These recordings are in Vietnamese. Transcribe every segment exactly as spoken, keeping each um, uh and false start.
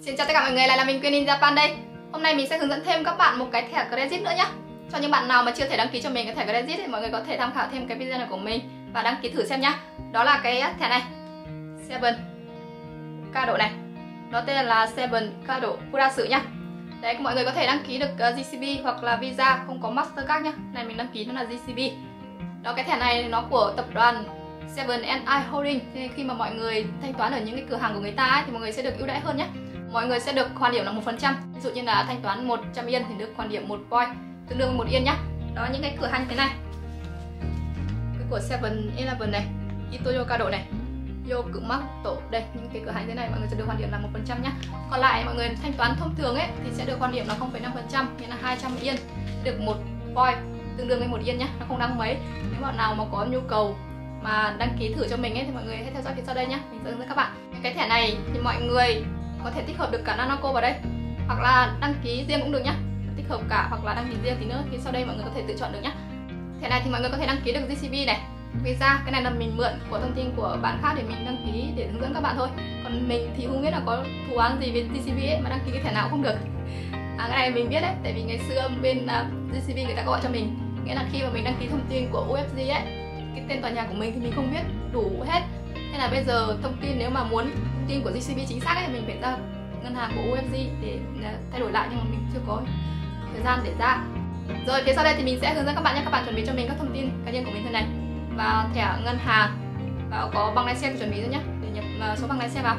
Xin chào tất cả mọi người, lại là mình Quyên in Japan đây. Hôm nay mình sẽ hướng dẫn thêm các bạn một cái thẻ credit nữa nhé. Cho những bạn nào mà chưa thể đăng ký cho mình cái thẻ credit thì mọi người có thể tham khảo thêm cái video này của mình và đăng ký thử xem nhá. Đó là cái thẻ này, Seven Kado này. Nó tên là Seven Kado Kurasu nhá. Đấy, mọi người có thể đăng ký được giê xê bê hoặc là Visa, không có Mastercard nhá. Này mình đăng ký nó là giê xê bê. Đó, cái thẻ này nó của tập đoàn Seven and I Holding. Thế khi mà mọi người thanh toán ở những cái cửa hàng của người ta ấy, thì mọi người sẽ được ưu đãi hơn nhé. Mọi người sẽ được hoàn điểm là một phần trăm. Ví dụ như là thanh toán một trăm yên thì được hoàn điểm một point, tương đương với một yên nhá. Đó, những cái cửa hàng như thế này. Cái của Seven Eleven này, Itoyo Kado này, Yokumato đây, những cái cửa hàng thế này mọi người sẽ được hoàn điểm là một phần trăm nhá. Còn lại mọi người thanh toán thông thường ấy thì sẽ được hoàn điểm là không phẩy năm phần trăm, nghĩa là hai trăm yên được một point, tương đương với một yên nhá, nó không đáng mấy. Nếu bạn nào mà có nhu cầu mà đăng ký thử cho mình ấy thì mọi người hãy theo dõi phía sau đây nhá, mình sẽ hướng dẫn các bạn. Cái thẻ này thì mọi người có thể tích hợp được cả Nanako vào đây, hoặc là đăng ký riêng cũng được nhá, tích hợp cả hoặc là đăng ký riêng thì nữa thì sau đây mọi người có thể tự chọn được nhá. Thẻ này thì mọi người có thể đăng ký được giê xê bê này, Visa, cái này là mình mượn của thông tin của bạn khác để mình đăng ký để hướng dẫn các bạn thôi. Còn mình thì không biết là có thù oán gì với giê xê bê ấy, mà đăng ký cái thẻ nào cũng không được. À, cái này mình biết đấy, tại vì ngày xưa bên uh, giê xê bê người ta gọi cho mình, nghĩa là khi mà mình đăng ký thông tin của u ép giê ấy, cái tên tòa nhà của mình thì mình không biết đủ hết. Nên là bây giờ thông tin nếu mà muốn thông tin của giê xê bê chính xác ấy, thì mình phải ra ngân hàng của u ép giê để thay đổi lại, nhưng mà mình chưa có thời gian để ra. Rồi phía sau đây thì mình sẽ hướng dẫn các bạn nhé. Các bạn chuẩn bị cho mình các thông tin cá nhân của mình thế này, và thẻ ngân hàng, và có băng lái xe thì chuẩn bị rồi nhé, để nhập số băng lái xe vào.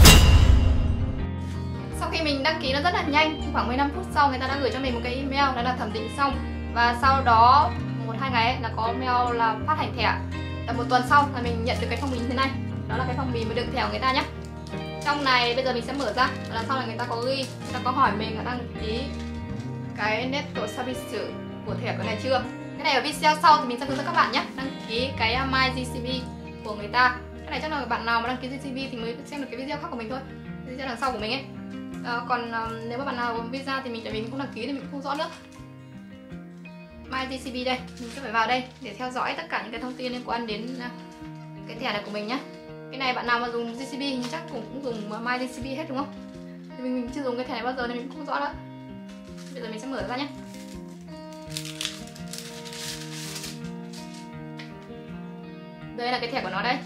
Sau khi mình đăng ký nó rất là nhanh, khoảng mười lăm phút sau người ta đã gửi cho mình một cái email, đó là thẩm định xong, và sau đó một hai ngày ấy, là có mail là phát hành thẻ. Tầm một tuần sau là mình nhận được cái phong bì như thế này, đó là cái phong bì mới đựng thẻ của người ta nhé. Trong này bây giờ mình sẽ mở ra, và sau này người ta có ghi, người ta có hỏi mình là đăng ký cái Netto Service của thẻ cái này chưa. Cái này ở video sau thì mình sẽ hướng dẫn các bạn nhé, đăng ký cái My giê xê bê của người ta. Cái này chắc là bạn nào mà đăng ký giê xê bê thì mới xem được cái video khác của mình thôi, video đằng sau của mình ấy. À, còn um, nếu mà bạn nào Visa thì mình tại vì mình không đăng ký thì mình không rõ nữa. My giê xê bê đây, mình sẽ phải vào đây để theo dõi tất cả những cái thông tin liên quan đến uh, cái thẻ này của mình nhé. Cái này bạn nào mà dùng giê xê bê thì chắc cũng, cũng dùng My giê xê bê hết đúng không? Thì mình, mình chưa dùng cái thẻ này bao giờ nên mình cũng không rõ nữa. Bây giờ mình sẽ mở ra nhé. Đây là cái thẻ của nó đây.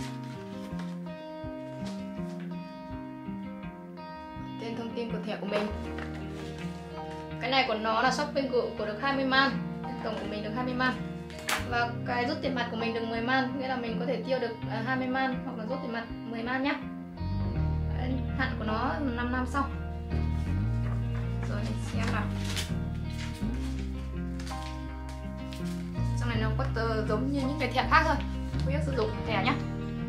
Tên thông tin của thẻ của mình. Cái này của nó là shopping của, của được hai mươi man, tổng của mình được hai mươi man. Và cái rút tiền mặt của mình được mười man, nghĩa là mình có thể tiêu được hai mươi man hoặc là rút tiền mặt mười man nhá. Đấy, hạn của nó năm năm sau. Rồi mình xem nào. Trong này nó có tờ giống như những cái thẻ khác thôi, quy ước sử dụng thẻ nhá.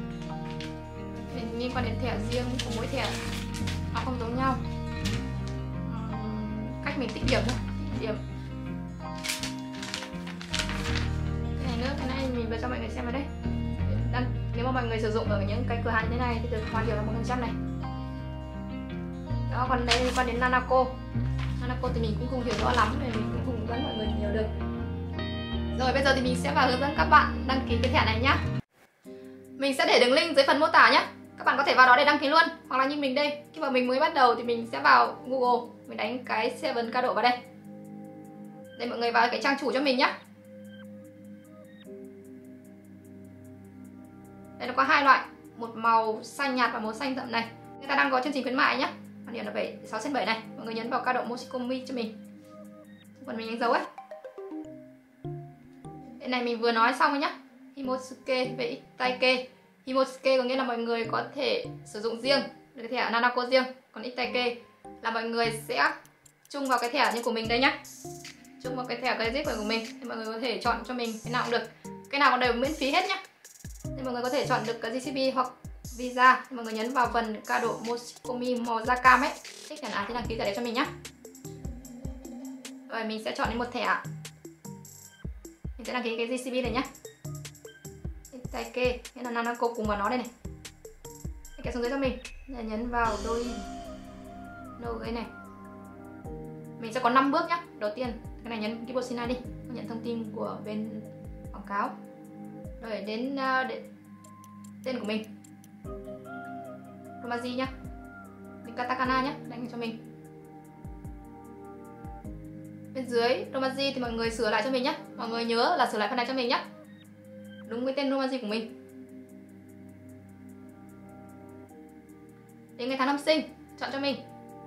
Liên quan đến thẻ riêng của mỗi thẻ nó không giống nhau. Cách mình tích điểm thôi, tích điểm. Cái này nữa, cái này mình vừa cho mọi người xem vào đây. Đăng, nếu mà mọi người sử dụng ở những cái cửa hàng như thế này thì được hoàn điểm là một phần trăm này. Đó, còn đây liên quan đến Nanako. Nanako thì mình cũng không hiểu rõ lắm nên mình cũng không hướng dẫn mọi người nhiều được. Rồi bây giờ thì mình sẽ vào hướng dẫn các bạn đăng ký cái thẻ này nhá. Mình sẽ để đường link dưới phần mô tả nhé. Các bạn có thể vào đó để đăng ký luôn. Hoặc là như mình đây, khi mà mình mới bắt đầu thì mình sẽ vào Google, mình đánh cái Seven Kado vào đây. Để mọi người vào cái trang chủ cho mình nhé. Đây nó có hai loại, một màu xanh nhạt và màu xanh đậm này. Người ta đang có chương trình khuyến mại nhé. Hoàn điểm là sáu trên bảy này. Mọi người nhấn vào Kado Mochikomi cho mình. Còn mình đánh dấu ấy. Cái này mình vừa nói xong rồi nhá. Himosuke với Itaike. Himosuke có nghĩa là mọi người có thể sử dụng riêng cái thẻ Nanako riêng, còn Itaike là mọi người sẽ chung vào cái thẻ như của mình đây nhá, chung vào cái thẻ credit của mình thì mọi người có thể chọn cho mình cái nào cũng được, cái nào cũng đều miễn phí hết nhá. Thì mọi người có thể chọn được cái giê xê bê hoặc Visa. Thì mọi người nhấn vào phần Kado Mochikomi màu da cam ấy, thích thẻ nào thì đăng ký thẻ đấy cho mình nhá. Rồi mình sẽ chọn đến một thẻ, mình sẽ đăng ký cái giê xê bê này nhá. Itaike, nghĩa là Nanako cùng vào nó đây này. Kéo xuống dưới cho mình, để nhấn vào đôi nâu cái này. Mình sẽ có năm bước nhá. Đầu tiên, cái này nhấn Kiboshina đi, nhận thông tin của bên quảng cáo. Rồi đến uh, để, tên của mình, Romaji nhá. Mình katakana nhé, đánh cho mình. Bên dưới Romaji thì mọi người sửa lại cho mình nhé. Mọi người nhớ là sửa lại phần này cho mình nhé. Đúng với tên Romaji của mình. Đến ngày tháng năm sinh, chọn cho mình.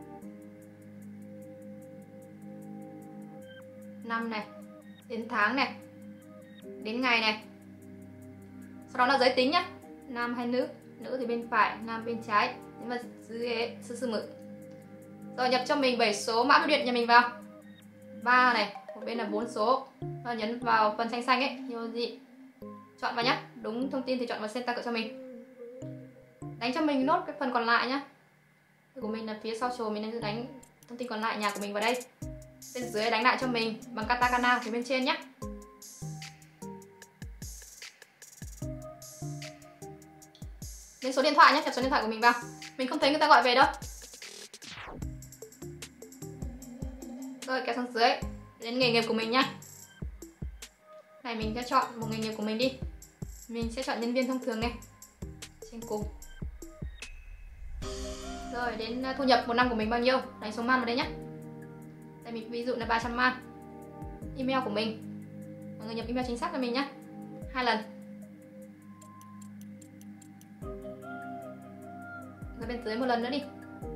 Năm này, đến tháng này, đến ngày này. Sau đó là giới tính nhé. Nam hay nữ, nữ thì bên phải, nam bên trái. Đến vào dưới sư sư mự. Rồi nhập cho mình bảy số mã bưu điện nhà mình vào. ba này, một bên là bốn số. Và nhấn vào phần xanh xanh ấy, nhiều gì. Chọn vào nhé. Đúng thông tin thì chọn vào center cho mình. Đánh cho mình nốt cái phần còn lại nhá. Của mình là phía sau chồ, mình nên đánh thông tin còn lại nhà của mình vào đây. Bên dưới đánh lại cho mình bằng katakana phía bên trên nhé. Đến số điện thoại nhé, nhập số điện thoại của mình vào. Mình không thấy người ta gọi về đâu. Rồi kéo xuống dưới. Đến nghề nghiệp của mình nhá. Này mình sẽ chọn một nghề nghiệp của mình đi. Mình sẽ chọn nhân viên thông thường này. Trên cùng. Rồi đến thu nhập một năm của mình bao nhiêu. Đánh số man vào đây nhé. Đây mình ví dụ là ba trăm man. Email của mình, mọi người nhập email chính xác cho mình nhé. Hai lần. Rồi bên dưới một lần nữa đi.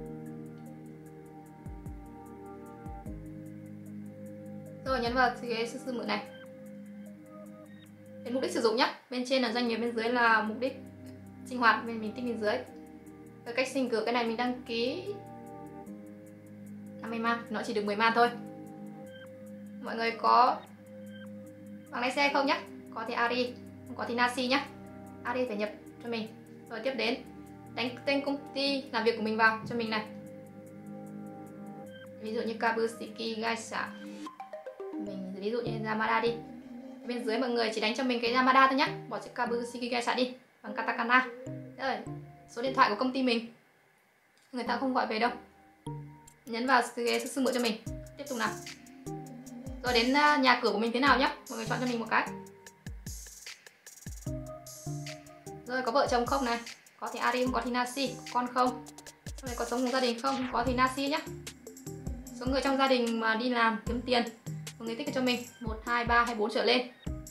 Rồi nhấn vào cái sư sư mượn này. Đến mục đích sử dụng nhé. Bên trên là doanh nghiệp, bên dưới là mục đích sinh hoạt, bên mình tích bên dưới. Cái cách sinh cử cái này mình đăng ký năm mươi man, nó chỉ được mười man thôi. Mọi người có bằng lái xe không nhé? Có thì Ari, không có thì Nasi nhé. Ari phải nhập cho mình. Rồi tiếp đến đánh tên công ty làm việc của mình vào cho mình này. Ví dụ như Kabushiki Gaisha. Mình ví dụ như Yamada đi. Bên dưới mọi người chỉ đánh cho mình cái Yamada thôi nhé. Bỏ chữ Kabushiki Gaisha đi bằng katakana. Rồi số điện thoại của công ty mình. Người ta không gọi về đâu. Nhấn vào cái sư mượn cho mình. Tiếp tục nào. Rồi đến nhà cửa của mình thế nào nhé. Mọi người chọn cho mình một cái. Rồi có vợ chồng không này. Có thì Ari, không có thì Nasi. Con không. Rồi có sống cùng gia đình không. Không có thì Nasi nhé. Số người trong gia đình mà đi làm kiếm tiền, mọi người tích cho mình một, hai, ba hay bốn trở lên.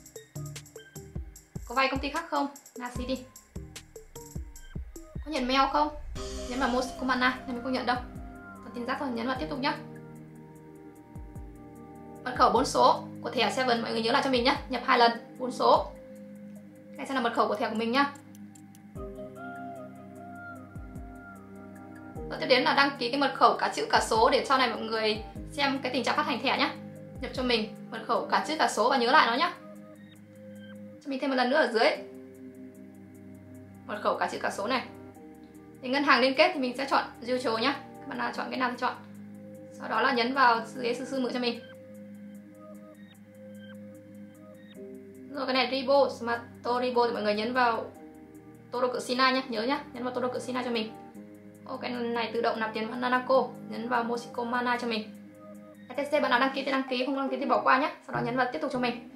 Có vay công ty khác không? Nasi đi. Có nhận mail không? Nhấn vào Moskomana, nên mình không nhận đâu. Còn tin giác thôi, nhấn vào tiếp tục nhé. Mật khẩu bốn số của thẻ Seven mọi người nhớ lại cho mình nhé. Nhập hai lần, bốn số. Cái sẽ là mật khẩu của thẻ của mình nhá. Rồi tiếp đến là đăng ký cái mật khẩu cả chữ cả số để sau này mọi người xem cái tình trạng phát hành thẻ nhé. Nhập cho mình mật khẩu cả chữ cả số và nhớ lại nó nhé. Cho mình thêm một lần nữa ở dưới. Mật khẩu cả chữ cả số này. Thì ngân hàng liên kết thì mình sẽ chọn Mutual nhé. Các bạn nào chọn cái nào thì chọn. Sau đó là nhấn vào ghế sư sư mượn cho mình. Rồi cái này Ribo, Smarto Ribo thì mọi người nhấn vào Todo Sina nhé, nhớ nhé, nhấn vào Todo Sina cho mình. Ô, cái này tự động nạp tiền vào Nanako, nhấn vào Moshiko Mana cho mình. e tê xê bạn nào đăng ký thì đăng ký, không đăng ký thì bỏ qua nhé. Sau đó nhấn vào tiếp tục cho mình.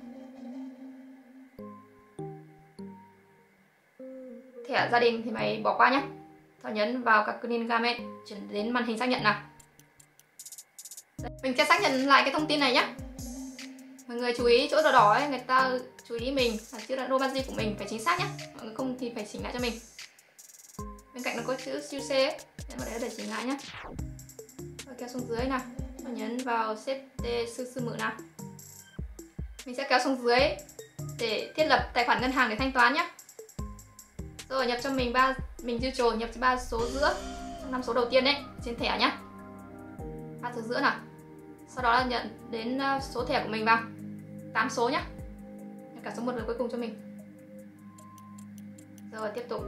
Thẻ gia đình thì mày bỏ qua nhé. Sau nhấn vào các Green Game, chuyển đến màn hình xác nhận nào. Mình sẽ xác nhận lại cái thông tin này nhé. Mọi người chú ý chỗ đỏ đỏ ấy, người ta chú ý mình là chữ là Romaji của mình phải chính xác nhé. Mọi người không thì phải chỉnh lại cho mình. Bên cạnh nó có chữ siêu C ấy, nhấn vào đấy để chỉnh lại nhé. Rồi kéo xuống dưới nào, và nhấn vào xếp tê sư sư mượn nào. Mình sẽ kéo xuống dưới để thiết lập tài khoản ngân hàng để thanh toán nhé. Rồi nhập cho mình ba mình dư trồ nhập cho ba số giữa trong năm số đầu tiên đấy trên thẻ nhé. Ba số giữa nào. Sau đó là nhận đến số thẻ của mình vào tám số nhé. Cả số một và cuối cùng cho mình. Rồi tiếp tục.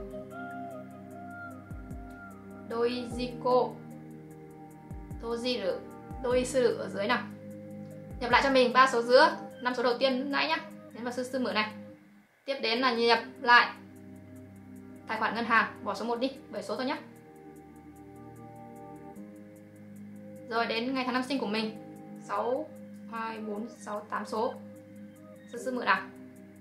Đôi Zico Đôi Ziru Đôi Sư ở dưới nào. Nhập lại cho mình ba số giữa năm số đầu tiên lúc nãy nhé. Nhấn vào sư sư mở này. Tiếp đến là nhập lại tài khoản ngân hàng, bỏ số một đi, bảy số thôi nhé. Rồi đến ngày tháng năm sinh của mình, sáu, hai, bốn, sáu, tám số. Sư sư mượn nào.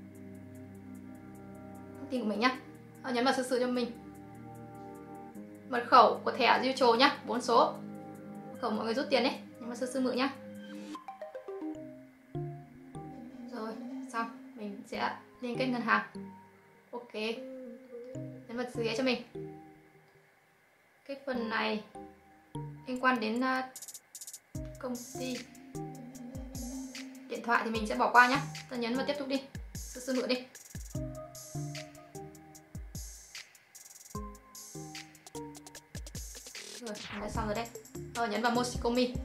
Thông tin của mình nhé. Nhấn vào sư sư cho mình. mật khẩu của thẻ Mutual nhá, bốn số. Mật khẩu mọi người rút tiền đấy, nhưng mà sơ sư mự nhá. Rồi, xong, mình sẽ liên kết ngân hàng. Ok. Nhấn vào dưới cho mình. Cái phần này liên quan đến uh, công ty điện thoại thì mình sẽ bỏ qua nhá. Ta nhấn vào tiếp tục đi, sơ sư mự đi. Rồi, mình đã xong rồi đấy. Rồi, nhấn vào Moshikomi.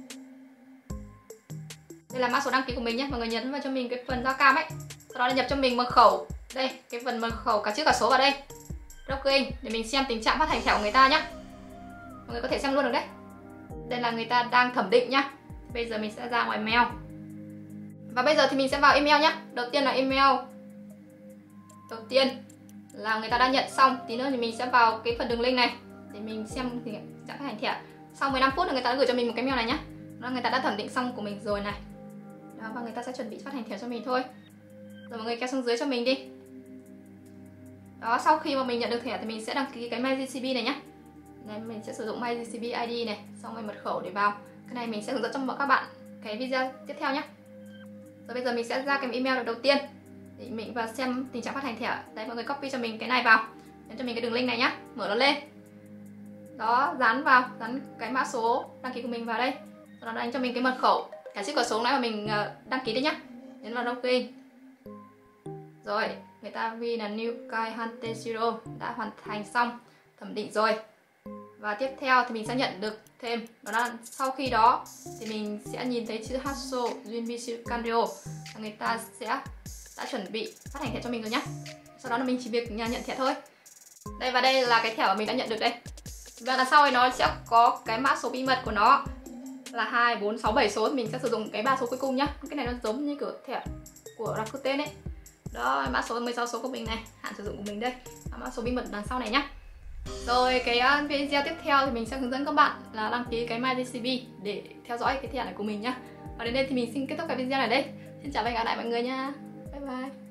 Đây là mã số đăng ký của mình nhé. Mọi người nhấn vào cho mình cái phần giao cam ấy. Sau đó là nhập cho mình mật khẩu. Đây, cái phần mật khẩu cả chữ cả số vào đây. Login để mình xem tình trạng phát hành thẻ của người ta nhé. Mọi người có thể xem luôn được đấy. Đây là người ta đang thẩm định nhá. Bây giờ mình sẽ ra ngoài mail. Và bây giờ thì mình sẽ vào email nhé. Đầu tiên là email. Đầu tiên là người ta đã nhận xong. Tí nữa thì mình sẽ vào cái phần đường link này để mình xem tình trạng phát hành thẻ. Sau mười lăm phút là người ta đã gửi cho mình một cái mail này nhá. Đó, người ta đã thẩm định xong của mình rồi này. Đó, và người ta sẽ chuẩn bị phát hành thẻ cho mình thôi. Rồi mọi người kéo xuống dưới cho mình đi. Đó, sau khi mà mình nhận được thẻ thì mình sẽ đăng ký cái MyGCB này nhé. Đây, mình sẽ sử dụng MyGCB i đê này, xong rồi mật khẩu để vào. Cái này mình sẽ hướng dẫn cho các bạn cái video tiếp theo nhé. Rồi bây giờ mình sẽ ra cái email đầu tiên để mình vào xem tình trạng phát hành thẻ. Đấy, mọi người copy cho mình cái này vào, nhấn cho mình cái đường link này nhá, mở nó lên. Đó, dán vào, dán cái mã số đăng ký của mình vào đây. Sau đó đánh cho mình cái mật khẩu, cả chữ cả số nãy mà mình đăng ký đấy nhá. Nhấn vào login. Rồi, người ta ghi là New Kai Hante Zero đã hoàn thành xong thẩm định rồi. Và tiếp theo thì mình sẽ nhận được thêm, đó là sau khi đó thì mình sẽ nhìn thấy chữ Hasso Junbi Kanryo, người ta sẽ đã chuẩn bị phát hành thẻ cho mình rồi nhá. Sau đó là mình chỉ việc nhận thẻ thôi. Đây, và đây là cái thẻ mà mình đã nhận được đây. Và đằng sau này nó sẽ có cái mã số bí mật của nó là hai, bốn, sáu, bảy số. Mình sẽ sử dụng cái ba số cuối cùng nhá. Cái này nó giống như kiểu thẻ của Rakuten ấy. Đó, mã số mười sáu số của mình này, hạn sử dụng của mình đây, mã số bí mật đằng sau này nhá. Rồi cái video tiếp theo thì mình sẽ hướng dẫn các bạn là đăng ký cái MyGCB để theo dõi cái thẻ này của mình nhá. Và đến đây thì mình xin kết thúc cái video này đây. Xin chào và hẹn gặp lại mọi người nha. Bye bye.